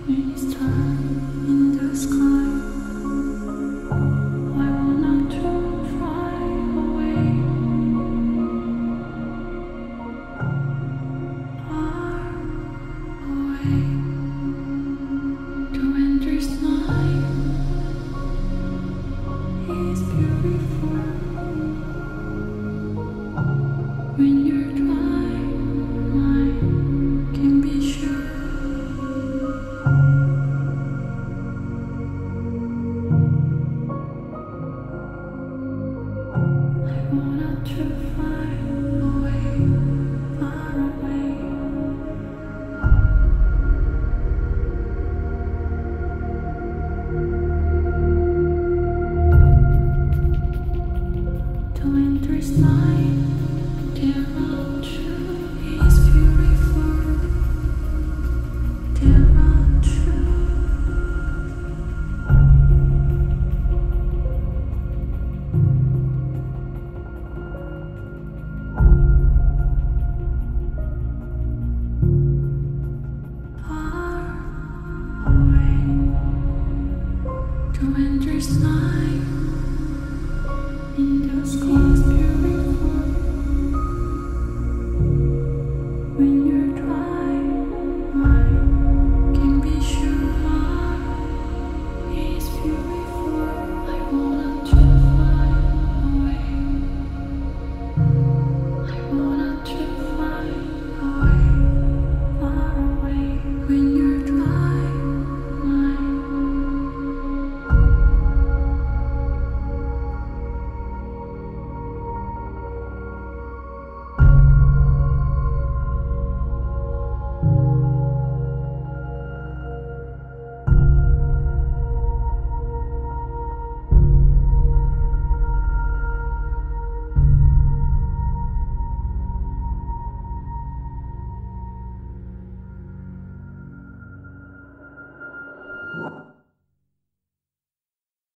many stars in the sky. I wanna to fly away, far away, to endless night is beautiful. When you're dry, I can be sure. I wanna to fly away, far away. To endless night, there are true is beautiful. There are true. Far away, to endless night in the sky.